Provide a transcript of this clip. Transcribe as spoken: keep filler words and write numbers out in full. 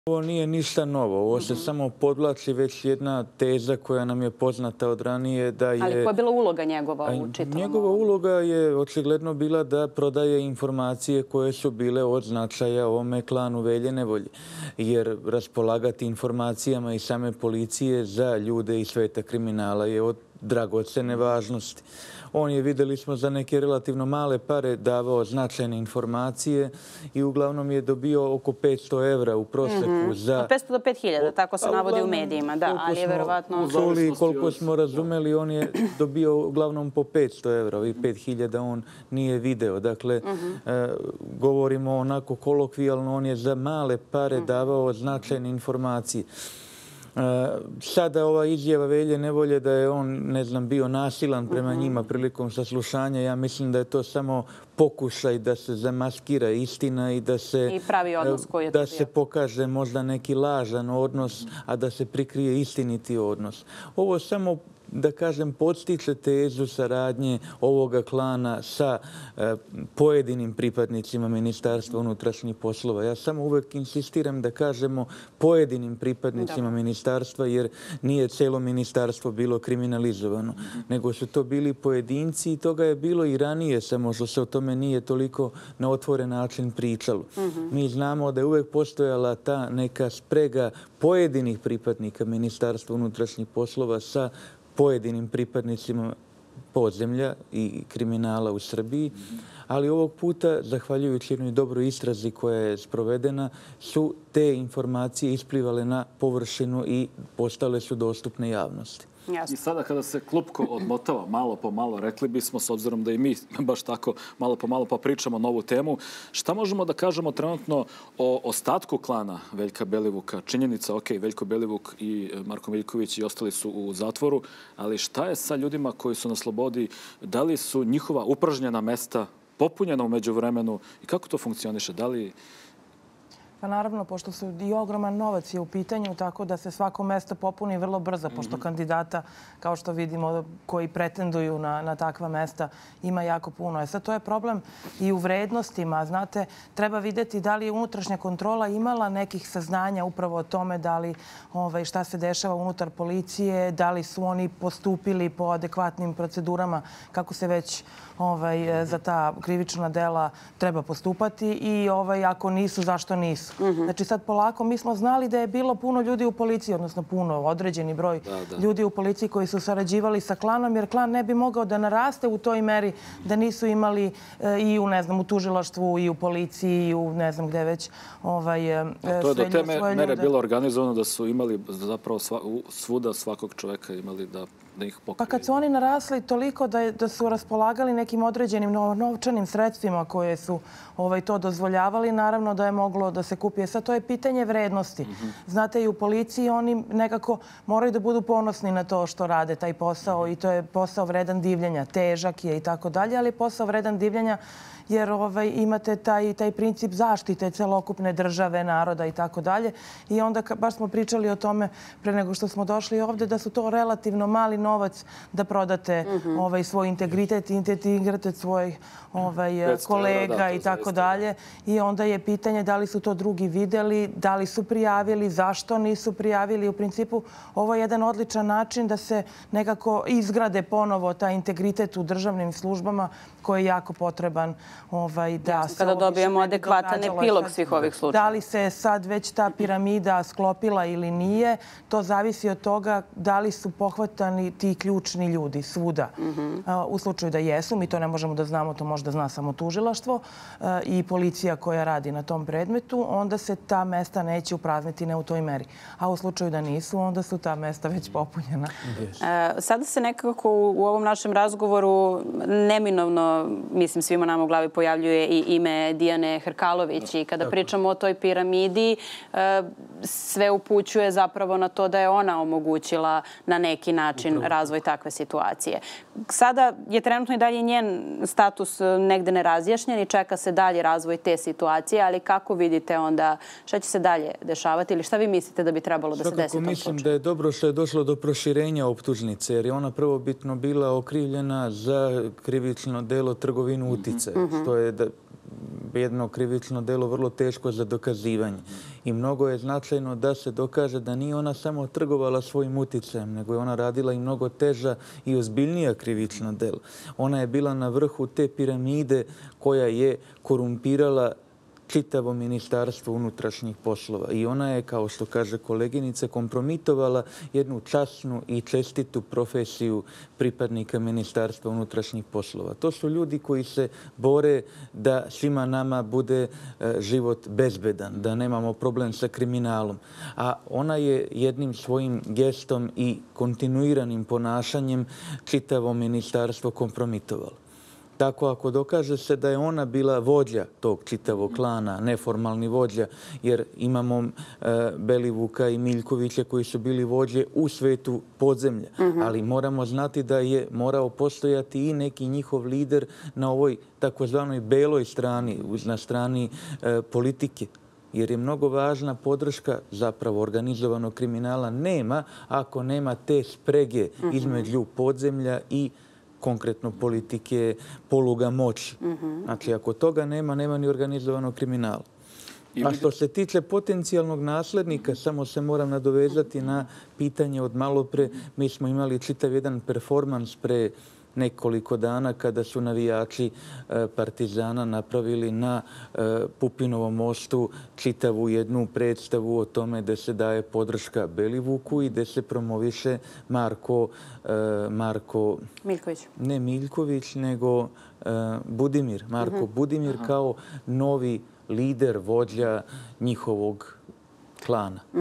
Ovo nije ništa novo. Ovo se samo podvlači već jedna teza koja nam je poznata od ranije da je... Ali koja je bila uloga njegova u čitavom? Njegova uloga je očigledno bila da prodaje informacije koje su bile od značaja ovome klanu Velje Nevolje. Jer raspolagati informacijama i same policije za ljude iz sveta kriminala je od dragocene važnosti. On je, videli smo, za neke relativno male pare davao značajne informacije i uglavnom je dobio oko petsto evra u proseku za... Od petsto do pet hiljada, tako se navodi u medijima, da, ali je verovatno... Čuli, koliko smo razumeli, on je dobio uglavnom po petsto evra, ovih pet hiljada on nije video. Dakle, govorimo onako kolokvijalno, on je za male pare davao značajne informacije. Sada ova izjava Velje Nevolje da je on, ne znam, bio nasilan prema njima prilikom saslušanja, ja mislim da je to samo pokušaj da se zamaskira istina i da se... I pravi odnos koji je to bio. Da se pokaže možda neki lažan odnos, a da se prikrije istiniti odnos. Ovo samo, da kažem, podstiče tezu saradnje ovoga klana sa pojedinim pripadnicima Ministarstva unutrašnjih poslova. Ja samo uvek insistiram da kažemo pojedinim pripadnicima ministarstva, jer nije celo ministarstvo bilo kriminalizovano, nego su to bili pojedinci i toga je bilo i ranije, samo što se o tome nije toliko na otvoren način pričalo. Mi znamo da je uvek postojala ta neka sprega pojedinih pripadnika Ministarstva unutrašnjih poslova sa pojedinim pripadnicima podzemlja i kriminala u Srbiji, ali ovog puta, zahvaljujući jednoj dobroj istrazi koja je sprovedena, su te informacije isplivale na površinu i postale su dostupne javnosti. I sada kada se klupko odmotava malo po malo, rekli bismo, s obzirom da i mi baš tako malo po malo pa pričamo novu temu, šta možemo da kažemo trenutno o ostatku klana Veljka Belivuka? Činjenica, ok, Veljko Belivuk i Marko Miljković i ostali su u zatvoru, ali šta je sa ljudima koji su na slobodi? Da li su njihova upražnjena mesta popunjena u međuvremenu i kako to funkcioniše? Da li... Pa naravno, pošto su i ogroman novac je u pitanju, tako da se svako mesto popuni vrlo brzo, pošto kandidata, kao što vidimo, koji pretenduju na, na takva mesta, ima jako puno. E sad, to je problem i u vrednostima. Znate, treba vidjeti da li je unutrašnja kontrola imala nekih saznanja upravo o tome da li, ovaj, šta se dešava unutar policije, da li su oni postupili po adekvatnim procedurama kako se već ovaj, za ta krivična dela treba postupati i ovaj, ako nisu, zašto nisu. Znači sad polako, mi smo znali da je bilo puno ljudi u policiji, odnosno puno, određeni broj ljudi u policiji koji su sarađivali sa klanom, jer klan ne bi mogao da naraste u toj meri da nisu imali i u, ne znam, u tužilaštvu i u policiji i u ne znam gde već ovaj, sve ljude. To je do te mere bilo organizovano da su imali zapravo svuda svakog čoveka imali da ih pokrije. Pa kad su oni narasli toliko da, da su raspolagali nekim određenim novčanim sredstvima koje su ovaj, to dozvoljavali, naravno da je moglo da se kupi. Sad to je pitanje vrednosti. Znate, i u policiji oni nekako moraju da budu ponosni na to što rade taj posao i to je posao vredan divljenja. Težak je i tako dalje, ali posao vredan divljenja jer ovaj, imate taj, taj princip zaštite celokupne države, naroda i tako dalje. I onda, baš smo pričali o tome pre nego što smo došli ovde, da su to relativno mali novac da prodate ovaj, svoj integritet, integritet svojih ovaj, kolega i tako dalje. I onda je pitanje da li su to drugi videli, da li su prijavili, zašto nisu prijavili. U principu, ovo je jedan odličan način da se nekako izgrade ponovo taj integritet u državnim službama koji je jako potreban. Ovaj, da kada dobijemo adekvatan epilog svih ovih slučaja. Da li se sad već ta piramida sklopila ili nije, to zavisi od toga da li su pohvatani ti ključni ljudi svuda. U slučaju da jesu, mi to ne možemo da znamo, to možda zna samo tužilaštvo i policija koja radi na tom predmetu, onda se ta mesta neće uprazniti ne u toj meri. A u slučaju da nisu, onda su ta mesta već popunjena. Sada se nekako u ovom našem razgovoru neminovno, mislim, svima nam u glavi pojavljuje i ime Dijane Hrkalović i kada pričamo o toj piramidi, sve upućuje zapravo na to da je ona omogućila na neki način razvoj takve situacije. Sada je trenutno i dalje njen status negde nerazjašnjen i čeka se dalje razvoj te situacije, ali kako vidite onda šta će se dalje dešavati ili šta vi mislite da bi trebalo da se desi u tom slučaju? Mislim da je dobro što je došlo do proširenja optužnice, jer je ona prvobitno bila okrivljena za krivično delo trgovinu uticaja, što je jedno krivično delo vrlo teško za dokazivanje. I mnogo je značajno da se dokaže da nije ona samo trgovala svojim uticajem, nego je ona radila i mnogo teža i ozbiljnija krivična dela. Ona je bila na vrhu te piramide koja je korumpirala čitavo ministarstvo unutrašnjih poslova. I ona je, kao što kaže koleginica, kompromitovala jednu časnu i čestitu profesiju pripadnika ministarstva unutrašnjih poslova. To su ljudi koji se bore da svima nama bude život bezbedan, da nemamo problem sa kriminalom. A ona je jednim svojim gestom i kontinuiranim ponašanjem čitavo ministarstvo kompromitovala. Tako ako dokaže se da je ona bila vođa tog čitavog klana, neformalni vođa, jer imamo Belivuka i Miljkovića koji su bili vođe u svetu podzemlja. Ali moramo znati da je morao postojati i neki njihov lider na ovoj takozvanoj beloj strani, na strani politike. Jer je mnogo važna podrška zapravo organizovanog kriminala nema ako nema te sprege između podzemlja i konkretno politike, poluga moći. Znači, ako toga nema, nema ni organizovanog kriminala. A što se tiče potencijalnog naslednika, samo se moram nadovezati na pitanje od malopre. Mi smo imali čitav jedan performans pre nekoliko dana kada su navijači Partizana napravili na Pupinovom mostu čitavu jednu predstavu o tome da se daje podrška Belivuku i da se promoviše Marko... Marko... Miljković. Ne Miljković, nego Budimir. Marko Budimir kao novi lider, vođa njihovog klana.